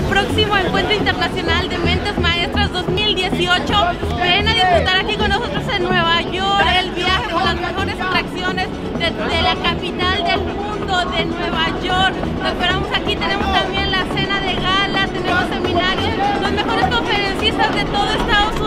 próximo Encuentro Internacional de Mentes Maestras 2018. Ven a disfrutar aquí con nosotros en Nueva York el viaje por las mejores atracciones de la capital del mundo, de Nueva York. Nos esperamos aquí, tenemos también la cena de gala, tenemos seminarios, los mejores conferencistas de todo Estados Unidos.